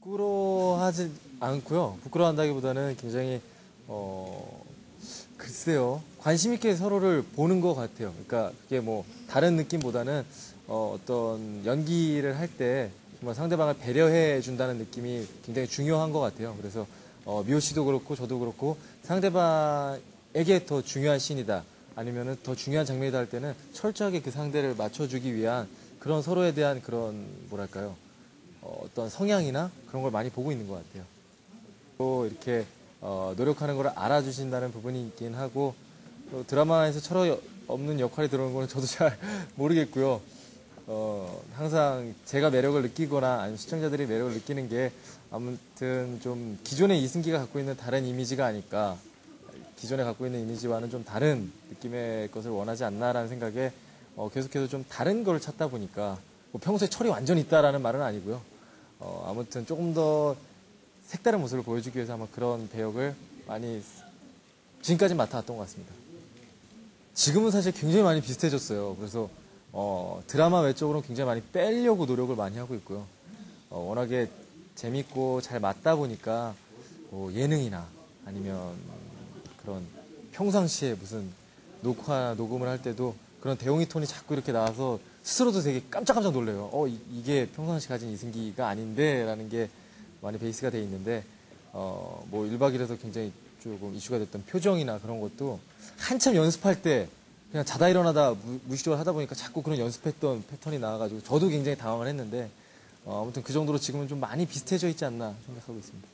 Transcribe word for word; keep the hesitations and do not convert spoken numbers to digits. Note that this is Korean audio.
부끄러워하지 않고요. 부끄러워한다기보다는 굉장히 어 글쎄요. 관심 있게 서로를 보는 것 같아요. 그러니까 그게 뭐 다른 느낌보다는 어, 어떤 연기를 할 때 정말 상대방을 배려해 준다는 느낌이 굉장히 중요한 것 같아요. 그래서 어, 미호 씨도 그렇고 저도 그렇고 상대방에게 더 중요한 씬이다. 아니면은 더 중요한 장면이다 할 때는 철저하게 그 상대를 맞춰주기 위한 그런 서로에 대한 그런 뭐랄까요. 어, 어떤 성향이나 그런 걸 많이 보고 있는 것 같아요. 또 이렇게 어, 노력하는 걸 알아주신다는 부분이 있긴 하고 또 드라마에서 철없는 없는 역할이 들어오는 거는 저도 잘 모르겠고요. 어, 항상 제가 매력을 느끼거나 아니면 시청자들이 매력을 느끼는 게 아무튼 좀 기존의 이승기가 갖고 있는 다른 이미지가 아닐까. 기존에 갖고 있는 이미지와는 좀 다른 느낌의 것을 원하지 않나라는 생각에 어, 계속해서 좀 다른 걸 찾다 보니까 뭐 평소에 철이 완전히 있다라는 말은 아니고요. 어, 아무튼 조금 더 색다른 모습을 보여주기 위해서 아마 그런 배역을 많이 지금까지 맡아왔던 것 같습니다. 지금은 사실 굉장히 많이 비슷해졌어요. 그래서 어, 드라마 외적으로는 굉장히 많이 빼려고 노력을 많이 하고 있고요. 어, 워낙에 재밌고 잘 맞다 보니까 뭐 예능이나 아니면 그런 평상시에 무슨 녹화, 녹음을 할 때도 그런 대홍이 톤이 자꾸 이렇게 나와서 스스로도 되게 깜짝깜짝 놀래요. 어, 이, 이게 평상시 가진 이승기가 아닌데? 라는 게 많이 베이스가 돼 있는데, 어, 뭐 일 박 이 일에서 굉장히 조금 이슈가 됐던 표정이나 그런 것도 한참 연습할 때 그냥 자다 일어나다 무, 무의식적으로 하다 보니까 자꾸 그런 연습했던 패턴이 나와가지고 저도 굉장히 당황을 했는데, 어, 아무튼 그 정도로 지금은 좀 많이 비슷해져 있지 않나 생각하고 있습니다.